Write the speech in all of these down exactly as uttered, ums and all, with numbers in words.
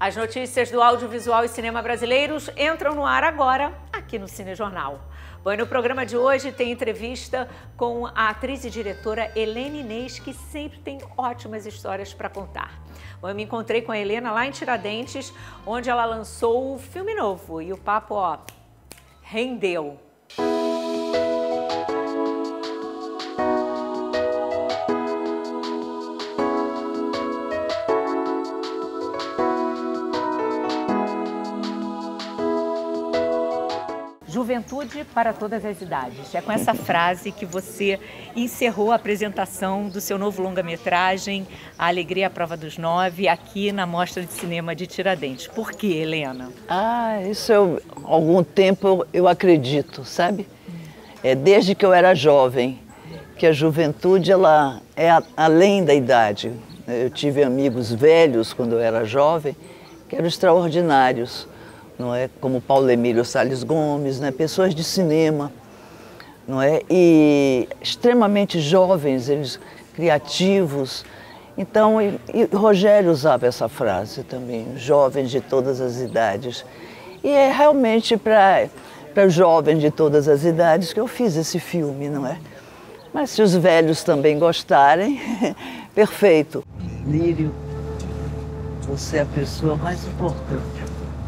As notícias do audiovisual e cinema brasileiros entram no ar agora, aqui no Cinejornal. Bom, e no programa de hoje tem entrevista com a atriz e diretora Helena Inês, que sempre tem ótimas histórias para contar. Bom, eu me encontrei com a Helena lá em Tiradentes, onde ela lançou o filme novo e o papo, ó, rendeu. Juventude para todas as idades. É com essa frase que você encerrou a apresentação do seu novo longa-metragem, A Alegria à Prova dos Nove, aqui na Mostra de Cinema de Tiradentes. Por quê, Helena? Ah, isso eu, há algum tempo eu acredito, sabe? É desde que eu era jovem, que a juventude ela é a, além da idade. Eu tive amigos velhos quando eu era jovem, que eram extraordinários. Não é? Como Paulo Emílio Salles Gomes, né? Pessoas de cinema, não é? E extremamente jovens, eles criativos. Então, e, e Rogério usava essa frase também, jovens de todas as idades. E é realmente para para jovens de todas as idades que eu fiz esse filme, não é? Mas se os velhos também gostarem, perfeito. Lírio, você é a pessoa mais importante.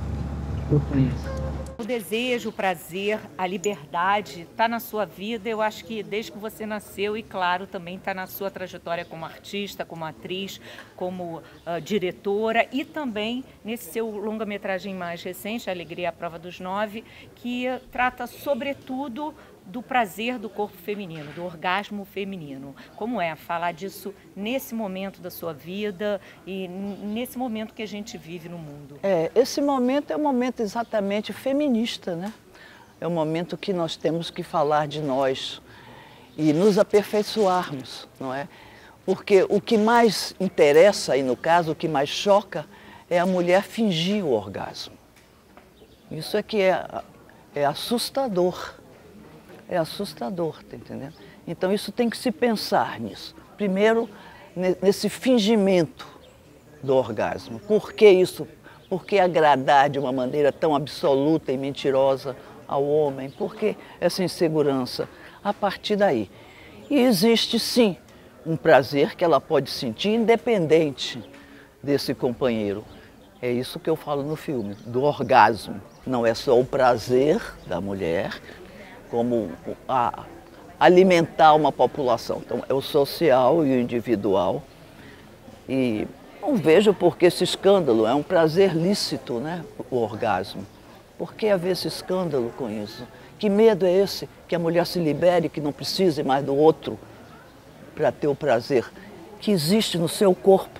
O desejo, o prazer, a liberdade está na sua vida, eu acho que desde que você nasceu e, claro, também está na sua trajetória como artista, como atriz, como uh, diretora e também nesse seu longa-metragem mais recente, A Alegria à Prova dos Nove, que uh, trata sobretudo do prazer do corpo feminino, do orgasmo feminino. Como é falar disso nesse momento da sua vida e nesse momento que a gente vive no mundo? É, esse momento é um momento exatamente feminista, né? É um momento que nós temos que falar de nós e nos aperfeiçoarmos, não é? Porque o que mais interessa, e no caso o que mais choca, é a mulher fingir o orgasmo. Isso é que é, é assustador. É assustador, tá entendendo? Então isso tem que se pensar nisso. Primeiro, nesse fingimento do orgasmo. Por que isso? Por que agradar de uma maneira tão absoluta e mentirosa ao homem? Por que essa insegurança? A partir daí. E existe sim um prazer que ela pode sentir independente desse companheiro. É isso que eu falo no filme, do orgasmo. Não é só o prazer da mulher, como a alimentar uma população. Então, é o social e o individual. E não vejo por que esse escândalo, é um prazer lícito, né, o orgasmo. Por que haver esse escândalo com isso? Que medo é esse? Que a mulher se libere, que não precise mais do outro para ter o prazer que existe no seu corpo.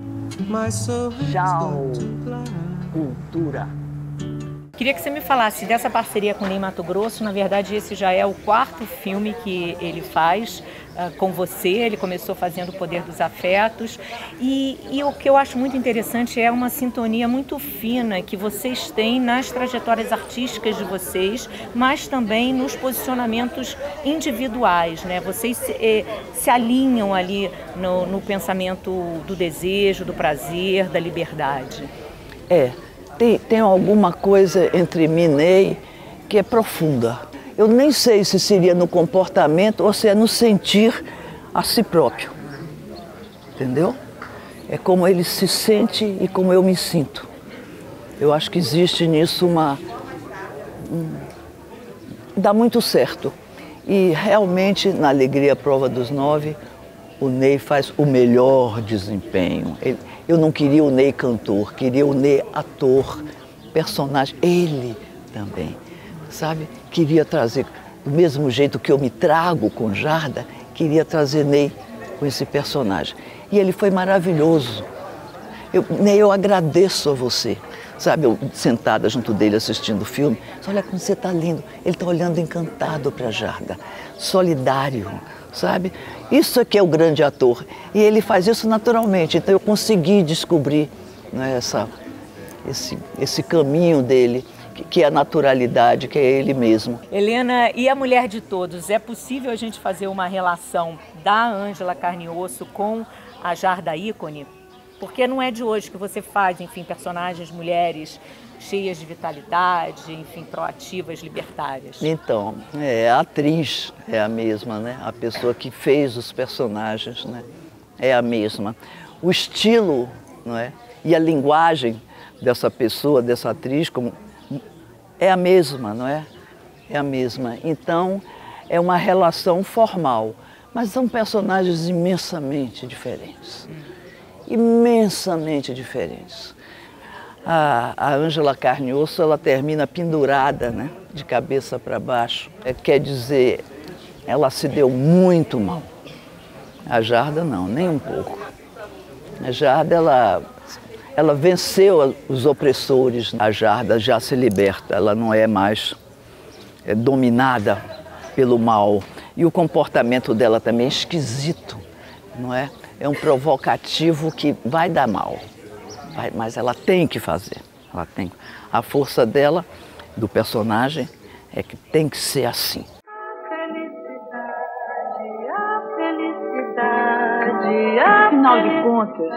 Tchau, cultura. Queria que você me falasse dessa parceria com o Ney Matogrosso. Na verdade, esse já é o quarto filme que ele faz uh, com você. Ele começou fazendo O Poder dos Afetos. E, e o que eu acho muito interessante é uma sintonia muito fina que vocês têm nas trajetórias artísticas de vocês, mas também nos posicionamentos individuais, né? Vocês se, eh, se alinham ali no, no pensamento do desejo, do prazer, da liberdade. É. Tem, tem alguma coisa entre mim e Ney que é profunda. Eu nem sei se seria no comportamento ou se é no sentir a si próprio. Entendeu? É como ele se sente e como eu me sinto. Eu acho que existe nisso uma... Um, dá muito certo. E realmente, na Alegria à Prova dos Nove, o Ney faz o melhor desempenho. Ele, eu não queria o Ney cantor, queria o Ney ator, personagem, ele também, sabe? Queria trazer, do mesmo jeito que eu me trago com Jarda, queria trazer Ney com esse personagem. E ele foi maravilhoso. Eu, Ney, eu agradeço a você, sabe? Eu sentada junto dele assistindo o filme, olha como você está lindo. Ele está olhando encantado para Jarda, solidário, sabe? Isso aqui é o grande ator. E ele faz isso naturalmente. Então eu consegui descobrir, né, essa, esse, esse caminho dele, que, que é a naturalidade, que é ele mesmo. Helena, e a Mulher de Todos? É possível a gente fazer uma relação da Ângela Carne e Osso com a Jarda ícone? Porque não é de hoje que você faz, enfim, personagens mulheres cheias de vitalidade, enfim, proativas, libertárias. Então, é, a atriz é a mesma, né? A pessoa que fez os personagens, né? É a mesma. O estilo, não é? E a linguagem dessa pessoa, dessa atriz, como, é a mesma, não é? É a mesma. Então, é uma relação formal, mas são personagens imensamente diferentes. Hum. Imensamente diferentes. A Ângela Carne e Osso, ela termina pendurada, né, de cabeça para baixo. É, quer dizer, ela se deu muito mal. A Jarda não, nem um pouco. A Jarda, ela, ela venceu os opressores. A Jarda já se liberta, ela não é mais é, dominada pelo mal. E o comportamento dela também é esquisito, não é? É um provocativo que vai dar mal. Mas ela tem que fazer, ela tem. A força dela, do personagem, é que tem que ser assim. Afinal de contas,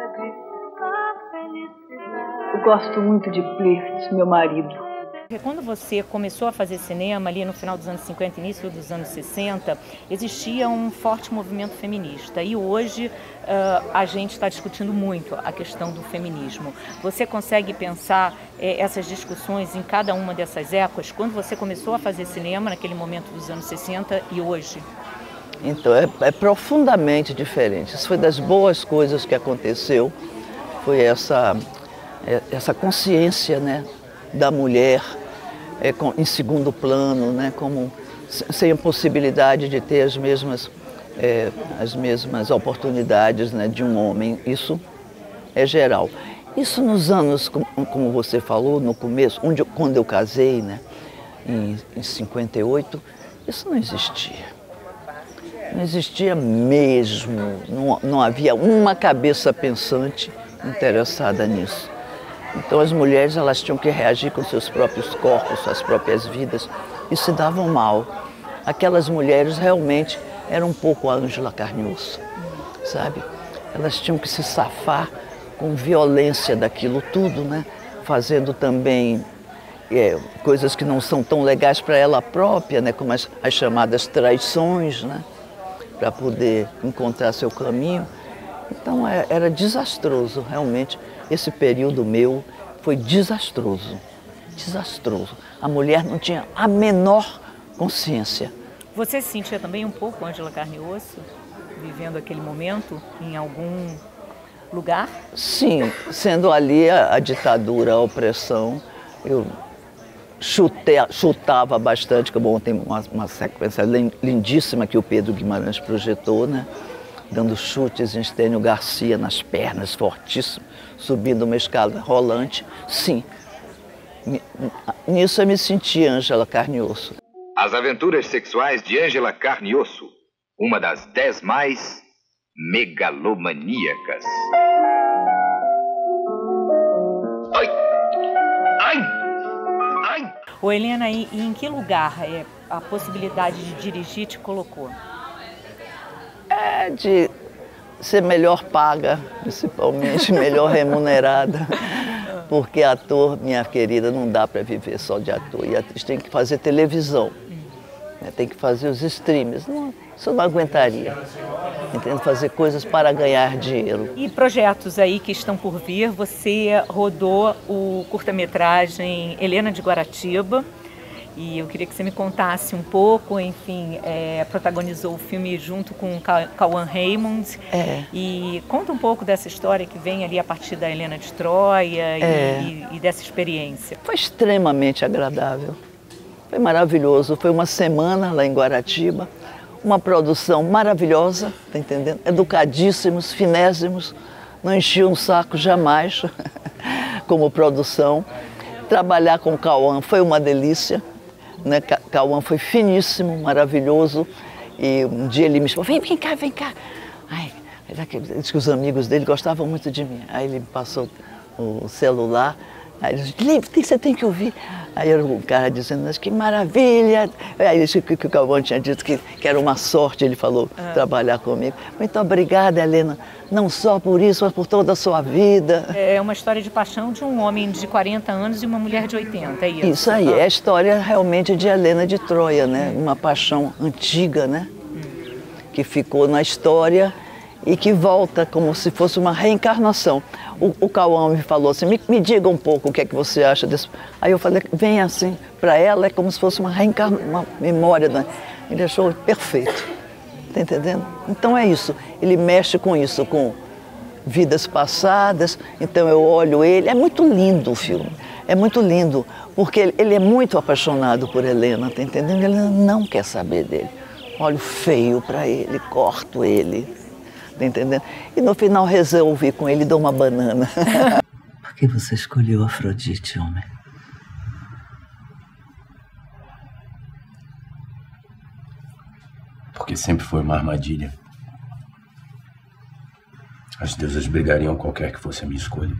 eu gosto muito de Plicht, meu marido. Quando você começou a fazer cinema, ali no final dos anos cinquenta, início dos anos sessenta, existia um forte movimento feminista. E hoje uh, a gente está discutindo muito a questão do feminismo. Você consegue pensar eh, essas discussões em cada uma dessas épocas? Quando você começou a fazer cinema, naquele momento dos anos sessenta e hoje? Então, é, é profundamente diferente. Isso foi das boas coisas que aconteceu. Foi essa, essa consciência, né, da mulher é, com, em segundo plano, né, como, sem a possibilidade de ter as mesmas, é, as mesmas oportunidades, né, de um homem. Isso é geral. Isso nos anos, como, como você falou, no começo, onde eu, quando eu casei, né, em, em cinquenta e oito, isso não existia. Não existia mesmo, não, não havia uma cabeça pensante interessada nisso. Então as mulheres, elas tinham que reagir com seus próprios corpos, suas próprias vidas, e se davam mal. Aquelas mulheres realmente eram um pouco a Ângela Carne e Osso, sabe? Elas tinham que se safar com violência daquilo tudo, né? Fazendo também é, coisas que não são tão legais para ela própria, né? Como as, as chamadas traições, né? Para poder encontrar seu caminho. Então é, era desastroso, realmente. Esse período meu foi desastroso, desastroso. A mulher não tinha a menor consciência. Você se sentia também um pouco Ângela Carne e Osso, vivendo aquele momento em algum lugar? Sim, sendo ali a, a ditadura, a opressão, eu chutei, chutava bastante, que bom, tem uma, uma sequência lindíssima que o Pedro Guimarães projetou, né? Dando chutes em Estênio Garcia nas pernas, fortíssimo, subindo uma escada rolante. Sim, nisso eu me senti Ângela Carne e Osso. As aventuras sexuais de Ângela Carne e Osso, uma das dez mais megalomaníacas. Ai! Ai! Ai! Ô Helena, e, e em que lugar é, a possibilidade de dirigir te colocou? É de ser melhor paga, principalmente, melhor remunerada. Porque ator, minha querida, não dá para viver só de ator. E a atriz tem que fazer televisão, né? Tem que fazer os streams. Não, isso eu não aguentaria. Entendo, fazer coisas para ganhar dinheiro. E projetos aí que estão por vir, você rodou o curta-metragem Helena de Guaratiba. E eu queria que você me contasse um pouco, enfim, é, protagonizou o filme junto com Cauã Raymond. É. E conta um pouco dessa história que vem ali a partir da Helena de Troia é. e, e dessa experiência. Foi extremamente agradável, foi maravilhoso. Foi uma semana lá em Guaratiba, uma produção maravilhosa, tá entendendo? Educadíssimos, finésimos, não enchiam um saco jamais como produção. Trabalhar com o Cauã foi uma delícia. Né? Cauã foi finíssimo, maravilhoso, e um dia ele me chamou, vem, vem cá, vem cá. Ai, ele disse que os amigos dele gostavam muito de mim. Aí ele me passou o celular Aí ele disse, você tem que ouvir. Aí era um cara dizendo, mas que maravilha. Aí ele, que, que o Cauã tinha dito que, que era uma sorte, ele falou, ah. trabalhar comigo. Muito obrigada, Helena, não só por isso, mas por toda a sua vida. É uma história de paixão de um homem de quarenta anos e uma mulher de oitenta, é isso? Isso aí, ah. é a história realmente de Helena de Troia, né? Uma paixão antiga, né? Hum. Que ficou na história e que volta como se fosse uma reencarnação. O, o Cauã me falou assim, me, me diga um pouco o que é que você acha disso. Aí eu falei, vem assim, para ela é como se fosse uma reencarnação, uma memória. Né? Ele achou perfeito, tá entendendo? Então é isso, ele mexe com isso, com vidas passadas, então eu olho ele, é muito lindo o filme, é muito lindo, porque ele, ele é muito apaixonado por Helena, tá entendendo? Ele não quer saber dele. Olho feio para ele, corto ele. Tá entendendo? E no final resolvi com ele e dou uma banana. Por que você escolheu Afrodite, homem? Porque sempre foi uma armadilha. As deusas brigariam qualquer que fosse a minha escolha.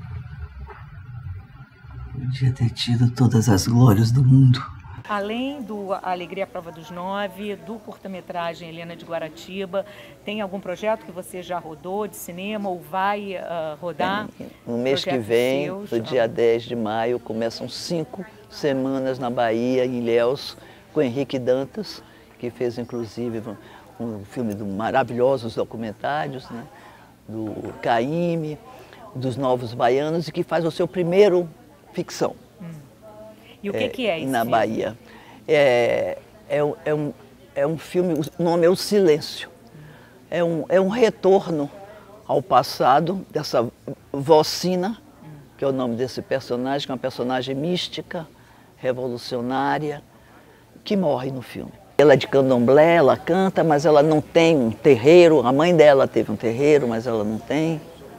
Podia ter tido todas as glórias do mundo. Além do Alegria à Prova dos Nove, do curta-metragem Helena de Guaratiba, tem algum projeto que você já rodou de cinema ou vai uh, rodar? É, no mês que vem, seus, no dia dez de maio, começam cinco semanas na Bahia, em Ilhéus, com Henrique Dantas, que fez inclusive um, um filme de maravilhosos documentários, né? Do Caíme, dos Novos Baianos, e que faz o seu primeiro ficção. E o que é, que é isso? Na Bahia. É, é, é, um, é um filme, o nome é O Silêncio. É um, é um retorno ao passado dessa Vocina, que é o nome desse personagem, que é uma personagem mística, revolucionária, que morre no filme. Ela é de candomblé, ela canta, mas ela não tem um terreiro. A mãe dela teve um terreiro, mas ela não tem.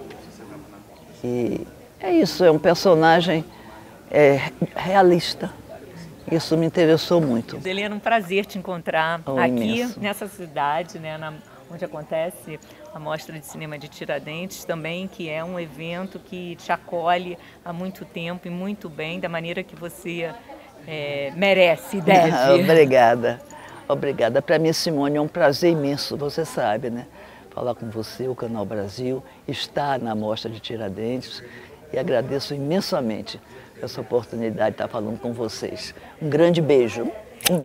E é isso, é um personagem... É, realista. Isso me interessou muito. Helena, um prazer te encontrar oh, aqui imenso. nessa cidade, né, na, onde acontece a Mostra de Cinema de Tiradentes também, que é um evento que te acolhe há muito tempo e muito bem, da maneira que você é, merece e deve. Obrigada. Obrigada. Para mim, Simone, é um prazer imenso, você sabe, né? Falar com você, o Canal Brasil, estar na Mostra de Tiradentes, e agradeço imensamente essa oportunidade de estar falando com vocês. Um grande beijo. Um...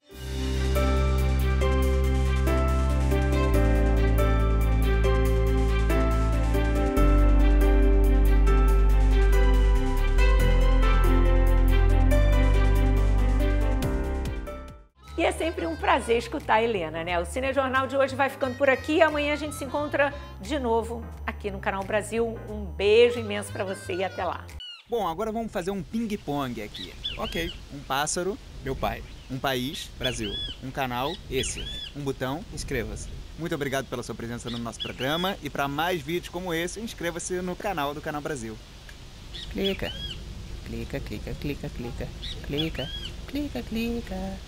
E é sempre um prazer escutar a Helena, né? O Cinejornal de hoje vai ficando por aqui. Amanhã a gente se encontra de novo aqui no Canal Brasil. Um beijo imenso para você e até lá. Bom, agora vamos fazer um ping-pong aqui. Ok, um pássaro, meu pai. Um país, Brasil. Um canal, esse. Um botão, inscreva-se. Muito obrigado pela sua presença no nosso programa e para mais vídeos como esse, inscreva-se no canal do Canal Brasil. Clica, clica, clica, clica, clica, clica, clica, clica.